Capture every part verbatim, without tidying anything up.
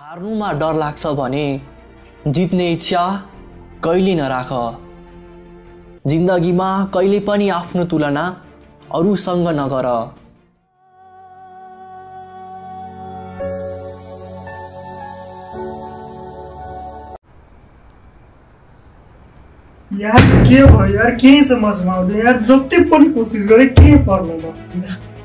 हार्नुमा डर लाग्छ भने जित्ने इच्छा कहिले नराख। जिन्दगीमा कहिले पनि आफ्नो तुलना अरूसँग नगर। यार के भयो यार, के समझमा आउँदैन यार, जति पनि कोसिस गरे के पर्दैन।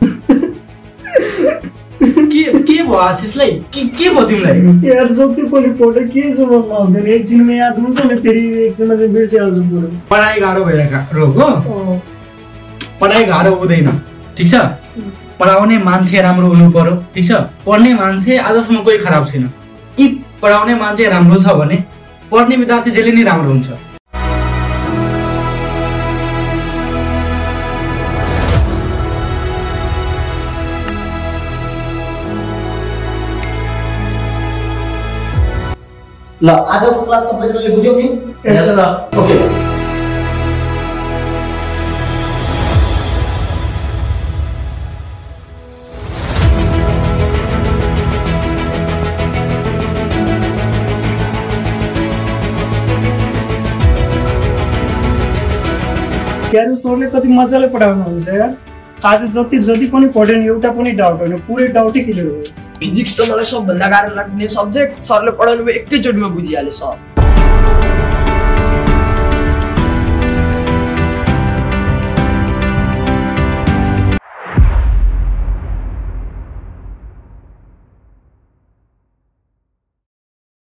के के भयो आशिषलाई, के के भयो तिमीलाई? यार जति पनि पढे के समझमा आउँदैन। एकछिनमा याद हुन्छ नि, फेरि एकछिनमा चाहिँ बिर्सिहाल्छु पुरो। पढाइ गाह्रो भइरहेको हो, पढाइ गाह्रो हुँदैन, ठिक छ। पढाउने मान्छे राम्रो हुनु पर्यो, ठिक छ। पढ्ने मान्छे आजसम्म कोही खराब छैन। यी पढाउने मान्छे राम्रो छ भने पढ्ने विद्यार्थी जहिले नै राम्रो हुन्छ। ल आजको क्लास सबैजनाले बुझ्यौ नि? Yes sir. ओके। यार सरले कति मजाले पढाउनुहुन्छ यार। आज जति जति पनि पढ्यो नि एउटा पनि डाउट होइन, पुरै डाउटै क्लियर भयो। फिजिक्स त मलाई सबभन्दा गाह्रो लाग्ने सब्जेक्ट, सरले पढाउनु भयो एकैचोटिमा बुझिहाले सर।